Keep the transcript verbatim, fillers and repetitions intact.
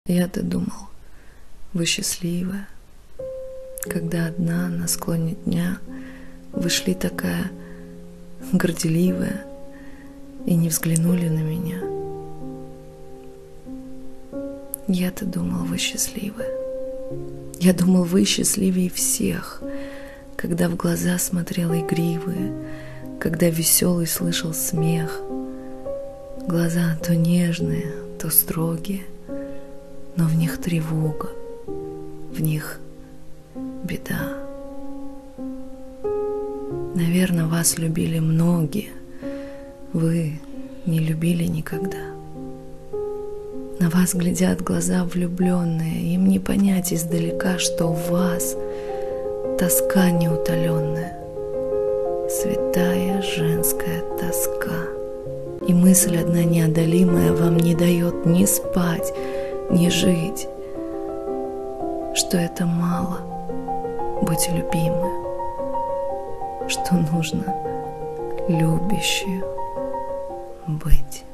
Я-то думал, вы счастливая, когда одна на склоне дня вы шли такая горделивая и не взглянули на меня. Я-то думал, вы счастливая. Я думал, вы счастливее всех, когда в глаза смотрел игривые, когда веселый слышал смех. Глаза то нежные, то строгие, но в них тревога, в них беда. Наверное, вас любили многие, вы не любили никогда. На вас глядят глаза влюбленные, им не понять издалека, что в вас тоска неутоленная, святая женская тоска. И мысль одна неодолимая вам не дает ни спать, ни жить, что это мало быть любимой, что нужно любящей быть.